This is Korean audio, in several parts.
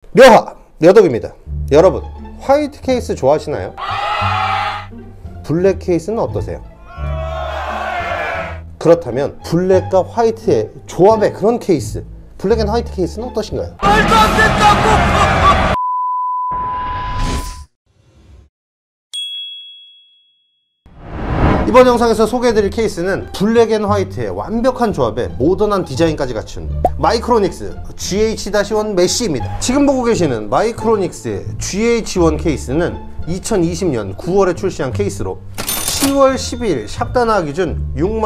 려하! 려덕입니다. 여러분, 화이트 케이스 좋아하시나요? 블랙 케이스는 어떠세요? 그렇다면 블랙과 화이트의 조합의 그런 케이스, 블랙 앤 화이트 케이스는 어떠신가요? 말도 안 된다고! 이번 영상에서 소개해드릴 케이스는 블랙 앤 화이트의 완벽한 조합에 모던한 디자인까지 갖춘 마이크로닉스 GH-1 메쉬입니다. 지금 보고 계시는 마이크로닉스의 GH-1 케이스는 2020년 9월에 출시한 케이스로 10월 12일 샵단화 기준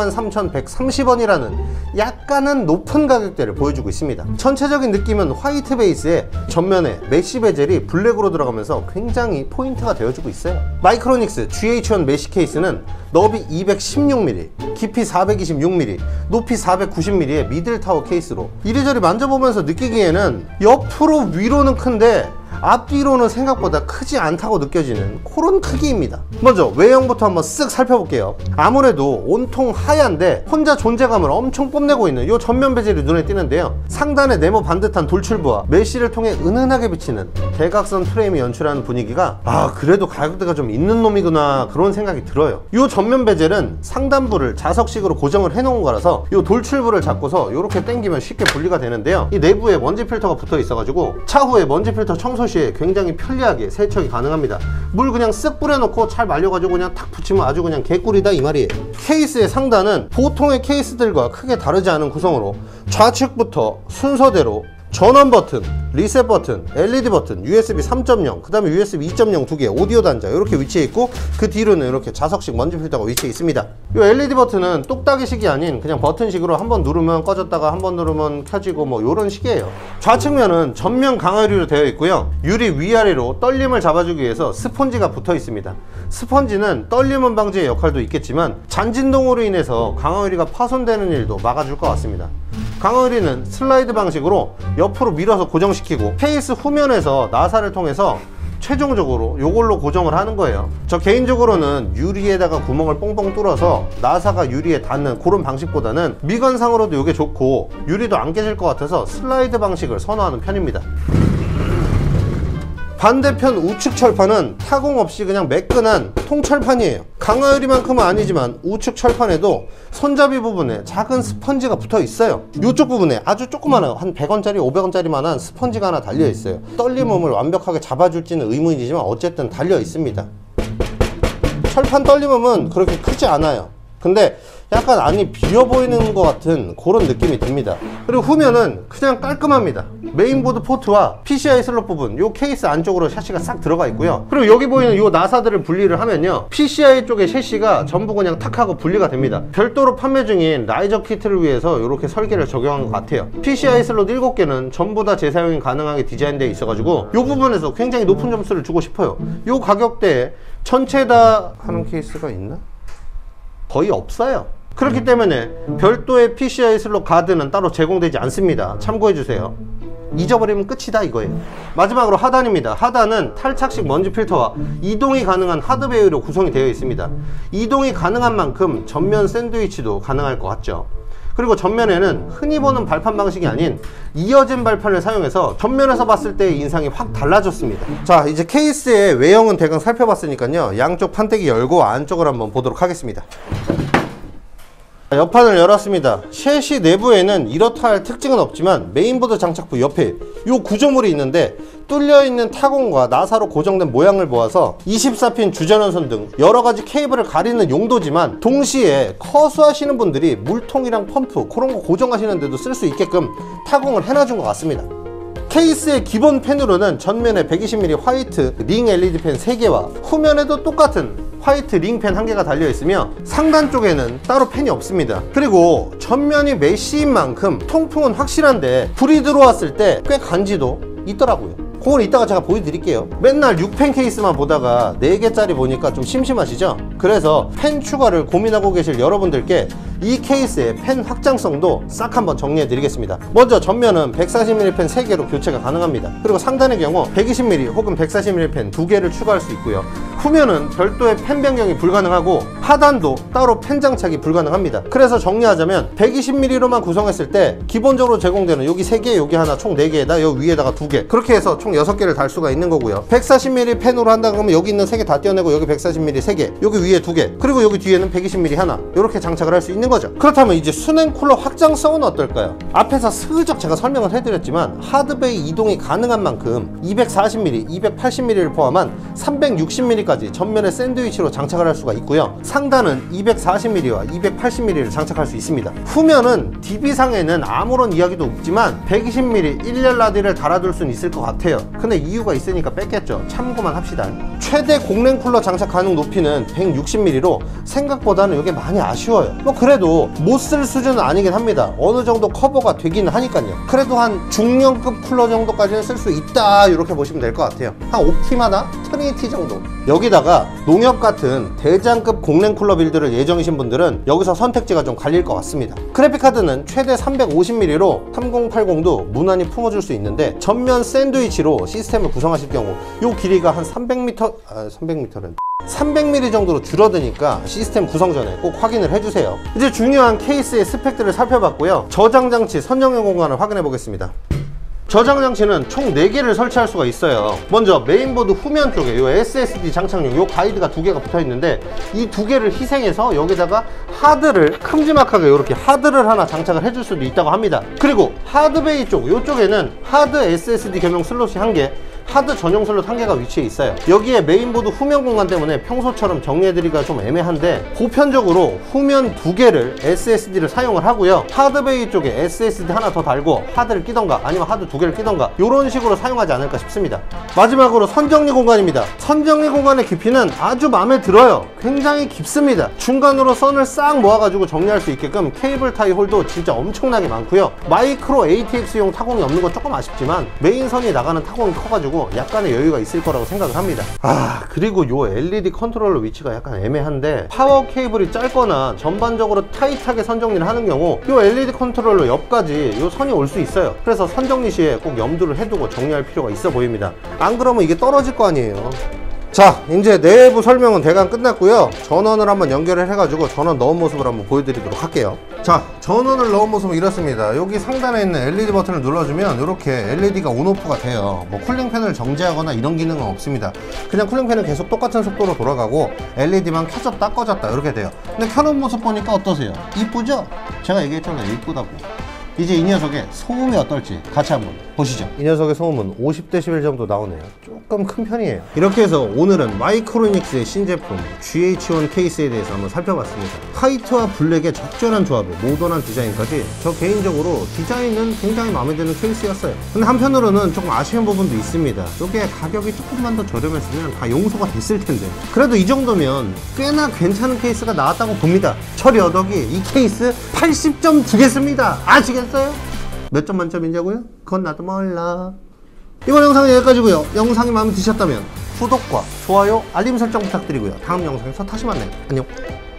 63,130원이라는 약간은 높은 가격대를 보여주고 있습니다. 전체적인 느낌은 화이트 베이스에 전면에 메쉬 베젤이 블랙으로 들어가면서 굉장히 포인트가 되어주고 있어요. 마이크로닉스 GH-1 메쉬 케이스는 너비 216mm, 깊이 426mm, 높이 490mm의 미들타워 케이스로 이리저리 만져보면서 느끼기에는 옆으로 위로는 큰데 앞뒤로는 생각보다 크지 않다고 느껴지는 그런 크기입니다. 먼저 외형부터 한번 쓱 살펴볼게요. 아무래도 온통 하얀데 혼자 존재감을 엄청 뽐내고 있는 이 전면 베젤이 눈에 띄는데요. 상단에 네모 반듯한 돌출부와 메쉬를 통해 은은하게 비치는 대각선 프레임이 연출하는 분위기가 그래도 가격대가 좀 있는 놈이구나 그런 생각이 들어요. 이 전면 베젤은 상단부를 자석식으로 고정을 해 놓은 거라서 이 돌출부를 잡고서 이렇게 당기면 쉽게 분리가 되는데요. 이 내부에 먼지 필터가 붙어 있어 가지고 차후에 먼지 필터 청소 시에 굉장히 편리하게 세척이 가능합니다. 물 그냥 쓱 뿌려놓고 잘 말려가지고 그냥 탁 붙이면 아주 그냥 개꿀이다 이 말이에요. 케이스의 상단은 보통의 케이스들과 크게 다르지 않은 구성으로 좌측부터 순서대로 전원 버튼, 리셋 버튼, LED 버튼, USB 3.0, 그 다음에 USB 2.0 두 개, 오디오 단자 이렇게 위치해 있고 그 뒤로는 이렇게 자석식 먼지 필터가 위치해 있습니다. 이 LED 버튼은 똑딱이식이 아닌 그냥 버튼식으로 한번 누르면 꺼졌다가 한번 누르면 켜지고 뭐 이런 식이에요. 좌측면은 전면 강화유리로 되어 있고요. 유리 위아래로 떨림을 잡아주기 위해서 스펀지가 붙어 있습니다. 스펀지는 떨림 방지의 역할도 있겠지만 잔진동으로 인해서 강화유리가 파손되는 일도 막아줄 것 같습니다. 강화유리는 슬라이드 방식으로 옆으로 밀어서 고정시키고 케이스 후면에서 나사를 통해서 최종적으로 이걸로 고정을 하는 거예요. 저 개인적으로는 유리에다가 구멍을 뽕뽕 뚫어서 나사가 유리에 닿는 그런 방식보다는 미관상으로도 이게 좋고 유리도 안 깨질 것 같아서 슬라이드 방식을 선호하는 편입니다. 반대편 우측 철판은 타공 없이 그냥 매끈한 통철판이에요. 강화유리만큼은 아니지만 우측 철판에도 손잡이 부분에 작은 스펀지가 붙어 있어요. 이쪽 부분에 아주 조그마한 한 100원짜리 500원짜리만한 스펀지가 하나 달려 있어요. 떨림음을 완벽하게 잡아줄지는 의문이지만 어쨌든 달려 있습니다. 철판 떨림음은 그렇게 크지 않아요. 근데 약간 안이 비어 보이는 것 같은 그런 느낌이 듭니다. 그리고 후면은 그냥 깔끔합니다. 메인보드 포트와 PCI 슬롯 부분, 요 케이스 안쪽으로 샤시가 싹 들어가 있고요. 그리고 여기 보이는 요 나사들을 분리를 하면요, PCI 쪽의 샤시가 전부 그냥 탁 하고 분리가 됩니다. 별도로 판매 중인 라이저 키트를 위해서 이렇게 설계를 적용한 것 같아요. PCI 슬롯 7개는 전부 다 재사용이 가능하게 디자인되어 있어가지고 요 부분에서 굉장히 높은 점수를 주고 싶어요. 요 가격대에 전체 다 하는 케이스가 있나? 거의 없어요. 그렇기 때문에 별도의 PCI 슬롯 가드는 따로 제공되지 않습니다. 참고해주세요. 잊어버리면 끝이다 이거예요. 마지막으로 하단입니다. 하단은 탈착식 먼지 필터와 이동이 가능한 하드웨어로 구성이 되어 있습니다. 이동이 가능한 만큼 전면 샌드위치도 가능할 것 같죠. 그리고 전면에는 흔히 보는 발판 방식이 아닌 이어진 발판을 사용해서 전면에서 봤을 때의 인상이 확 달라졌습니다. 자, 이제 케이스의 외형은 대강 살펴봤으니까요, 양쪽 판때기 열고 안쪽을 한번 보도록 하겠습니다. 옆판을 열었습니다. 셰시 내부에는 이렇다 할 특징은 없지만 메인보드 장착부 옆에 이 구조물이 있는데 뚫려있는 타공과 나사로 고정된 모양을 보아서 24핀 주전원선 등 여러가지 케이블을 가리는 용도지만 동시에 커수하시는 분들이 물통이랑 펌프 그런 거 고정하시는 데도 쓸 수 있게끔 타공을 해놔준 것 같습니다. 케이스의 기본 펜으로는 전면에 120mm 화이트 링 LED 펜 3개와 후면에도 똑같은 화이트 링펜 1개가 달려있으며 상단 쪽에는 따로 펜이 없습니다. 그리고 전면이 메쉬인 만큼 통풍은 확실한데 불이 들어왔을 때 꽤 간지도 있더라고요. 그건 이따가 제가 보여드릴게요. 맨날 6펜 케이스만 보다가 4개짜리 보니까 좀 심심하시죠? 그래서 펜 추가를 고민하고 계실 여러분들께 이 케이스의 펜 확장성도 싹 한번 정리해 드리겠습니다. 먼저 전면은 140mm 펜 3개로 교체가 가능합니다. 그리고 상단의 경우 120mm 혹은 140mm 펜 2개를 추가할 수 있고요. 후면은 별도의 펜 변경이 불가능하고 하단도 따로 펜 장착이 불가능합니다. 그래서 정리하자면 120mm로만 구성했을 때 기본적으로 제공되는 여기 3개, 여기 하나 총 4개에다 여기 위에다가 2개, 그렇게 해서 총 6개를 달 수가 있는 거고요. 140mm 펜으로 한다 그러면 여기 있는 3개 다 떼어내고 여기 140mm 3개, 여기 위에 2개, 그리고 여기 뒤에는 120mm 하나, 이렇게 장착을 할 수 있는 거죠. 그렇다면 이제 수냉 쿨러 확장성은 어떨까요? 앞에서 슬쩍 제가 설명을 해드렸지만 하드베이 이동이 가능한 만큼 240mm, 280mm를 포함한 360mm까지 전면에 샌드위치로 장착을 할 수가 있고요. 상단은 240mm와 280mm를 장착할 수 있습니다. 후면은 DB상에는 아무런 이야기도 없지만 120mm 1열 라디를 달아둘 수는 있을 것 같아요. 근데 이유가 있으니까 뺐겠죠. 참고만 합시다. 최대 공랭 쿨러 장착 가능 높이는 160mm로 생각보다는 이게 많이 아쉬워요. 뭐 그래도 못 쓸 수준은 아니긴 합니다. 어느 정도 커버가 되긴 하니까요. 그래도 한 중량급 쿨러 정도까지는 쓸 수 있다, 이렇게 보시면 될 것 같아요. 한 옵티마나 트리니티 정도. 여기다가 농협 같은 대장급 공랭 쿨러 빌드를 예정이신 분들은 여기서 선택지가 좀 갈릴 것 같습니다. 그래픽카드는 최대 350mm로 3080도 무난히 품어줄 수 있는데 전면 샌드위치로 시스템을 구성하실 경우 이 길이가 한 300mm 정도로 줄어드니까 시스템 구성 전에 꼭 확인을 해주세요. 이제 중요한 케이스의 스펙들을 살펴봤고요. 저장장치 선정형 공간을 확인해 보겠습니다. 저장장치는 총 4개를 설치할 수가 있어요. 먼저 메인보드 후면 쪽에 요 SSD 장착용 요 가이드가 2개가 붙어 있는데 이 2개를 희생해서 여기다가 하드를 큼지막하게 이렇게 하드를 하나 장착을 해줄 수도 있다고 합니다. 그리고 하드베이 쪽 요쪽에는 하드 SSD 겸용 슬롯이 1개, 하드 전용 슬롯 1개가 위치해 있어요. 여기에 메인보드 후면 공간 때문에 평소처럼 정리해드리기가 좀 애매한데 보편적으로 후면 2개를 SSD를 사용을 하고요. 하드베이 쪽에 SSD 하나 더 달고 하드를 끼던가 아니면 하드 2개를 끼던가 이런 식으로 사용하지 않을까 싶습니다. 마지막으로 선정리 공간입니다. 선정리 공간의 깊이는 아주 마음에 들어요. 굉장히 깊습니다. 중간으로 선을 싹 모아가지고 정리할 수 있게끔 케이블 타이 홀도 진짜 엄청나게 많고요. 마이크로 ATX용 타공이 없는 건 조금 아쉽지만 메인 선이 나가는 타공이 커가지고 약간의 여유가 있을 거라고 생각을 합니다. 그리고 요 LED 컨트롤러 위치가 약간 애매한데 파워 케이블이 짧거나 전반적으로 타이트하게 선정리를 하는 경우 요 LED 컨트롤러 옆까지 요 선이 올 수 있어요. 그래서 선정리 시에 꼭 염두를 해두고 정리할 필요가 있어 보입니다. 안 그러면 이게 떨어질 거 아니에요. 자, 이제 내부 설명은 대강 끝났고요. 전원을 한번 연결을 해가지고 전원 넣은 모습을 한번 보여드리도록 할게요. 자, 전원을 넣은 모습은 이렇습니다. 여기 상단에 있는 LED 버튼을 눌러주면 이렇게 LED가 온오프가 돼요. 뭐 쿨링팬을 정지하거나 이런 기능은 없습니다. 그냥 쿨링팬은 계속 똑같은 속도로 돌아가고 LED만 켜졌다 꺼졌다 이렇게 돼요. 근데 켜놓은 모습 보니까 어떠세요? 이쁘죠? 제가 얘기했잖아요, 이쁘다고. 이제 이 녀석의 소음이 어떨지 같이 한번 보시죠. 이 녀석의 소음은 50dB 정도 나오네요. 조금 큰 편이에요. 이렇게 해서 오늘은 마이크로닉스의 신제품 GH1 케이스에 대해서 한번 살펴봤습니다. 화이트와 블랙의 적절한 조합에 모던한 디자인까지 저 개인적으로 디자인은 굉장히 마음에 드는 케이스였어요. 근데 한편으로는 조금 아쉬운 부분도 있습니다. 이게 가격이 조금만 더 저렴했으면 다 용서가 됐을 텐데 그래도 이 정도면 꽤나 괜찮은 케이스가 나왔다고 봅니다. 철이 어덕이 이 케이스 80점 주겠습니다. 아시겠어요? 몇 점 만점이냐고요? 그건 나도 몰라. 이번 영상은 여기까지고요. 영상이 마음에 드셨다면 구독과 좋아요, 알림 설정 부탁드리고요. 다음 영상에서 다시 만나요. 안녕.